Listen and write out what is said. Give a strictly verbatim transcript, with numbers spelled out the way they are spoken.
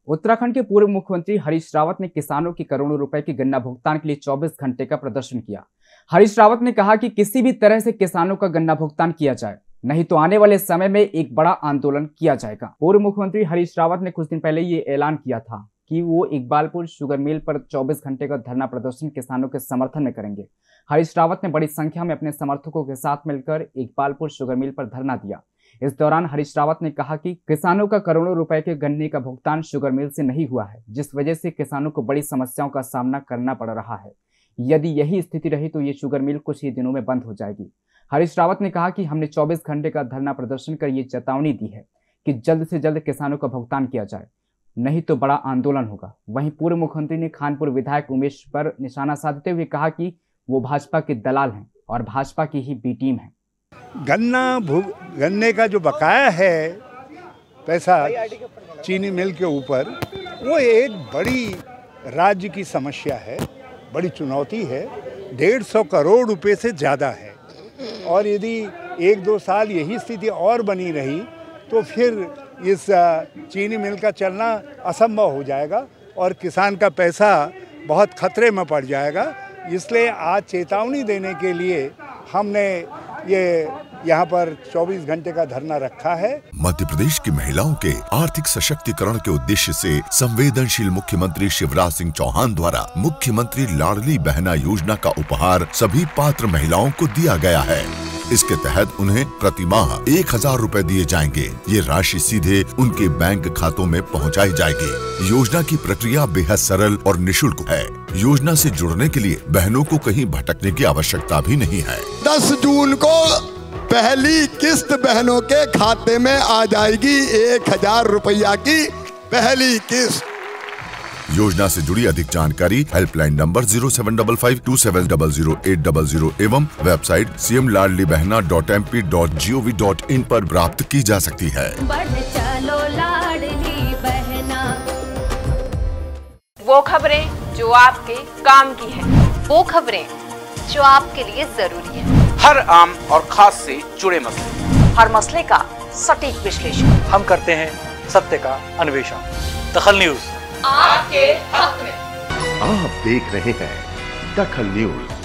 उत्तराखंड के पूर्व मुख्यमंत्री हरीश रावत ने किसानों की करोड़ों रुपए की गन्ना भुगतान के लिए चौबीस घंटे का प्रदर्शन किया। हरीश रावत ने कहा कि किसी भी तरह से किसानों का गन्ना भुगतान किया जाए, नहीं तो आने वाले समय में एक बड़ा आंदोलन किया जाएगा। पूर्व मुख्यमंत्री हरीश रावत ने कुछ दिन पहले ये ऐलान किया था कि वो इकबालपुर शुगर मिल पर चौबीस घंटे का धरना प्रदर्शन किसानों के समर्थन में करेंगे। हरीश रावत ने बड़ी संख्या में अपने समर्थकों के साथ मिलकर इकबालपुर शुगर मिल पर धरना दिया। इस दौरान हरीश रावत ने कहा कि किसानों का करोड़ों रुपए के गन्ने का भुगतान शुगर मिल से नहीं हुआ है, जिस वजह से किसानों को बड़ी समस्याओं का सामना करना पड़ रहा है। यदि यही स्थिति रही तो ये शुगर मिल कुछ ही दिनों में बंद हो जाएगी। हरीश रावत ने कहा कि हमने चौबीस घंटे का धरना प्रदर्शन कर ये चेतावनी दी है कि जल्द से जल्द किसानों का भुगतान किया जाए, नहीं तो बड़ा आंदोलन होगा। वहीं पूर्व मुख्यमंत्री ने खानपुर विधायक उमेश पर निशाना साधते हुए कहा कि वो भाजपा के दलाल हैं और भाजपा की ही बी टीम है। गन्ना गन्ने का जो बकाया है पैसा चीनी मिल के ऊपर, वो एक बड़ी राज्य की समस्या है, बड़ी चुनौती है। डेढ़ सौ करोड़ रुपए से ज़्यादा है और यदि एक दो साल यही स्थिति और बनी रही तो फिर इस चीनी मिल का चलना असंभव हो जाएगा और किसान का पैसा बहुत खतरे में पड़ जाएगा। इसलिए आज चेतावनी देने के लिए हमने ये यहाँ पर चौबीस घंटे का धरना रखा है। मध्य प्रदेश की महिलाओं के आर्थिक सशक्तिकरण के उद्देश्य से संवेदनशील मुख्यमंत्री शिवराज सिंह चौहान द्वारा मुख्यमंत्री लाडली बहना योजना का उपहार सभी पात्र महिलाओं को दिया गया है। इसके तहत उन्हें प्रति माह एक हजार रूपए दिए जाएंगे। ये राशि सीधे उनके बैंक खातों में पहुंचाई जाएगी। योजना की प्रक्रिया बेहद सरल और निशुल्क है। योजना से जुड़ने के लिए बहनों को कहीं भटकने की आवश्यकता भी नहीं है। दस जून को पहली किस्त बहनों के खाते में आ जाएगी, एक हजार रुपया की पहली किस्त। योजना से जुड़ी अधिक जानकारी helpline number zero seven double five two seven double zero eight double zero एवं website C M Ladli Behna dot M P dot G O V dot in पर प्राप्त की जा सकती है। बढ़ चलो लाडली बहना। वो खबरें जो आपके काम की है, वो खबरें जो आपके लिए जरूरी है। हर आम और खास से जुड़े मसले, हर मसले का सटीक विश्लेषण हम करते हैं, सत्य का अन्वेषण। दखल न्यूज आपके हक में। आप देख रहे हैं दखल न्यूज।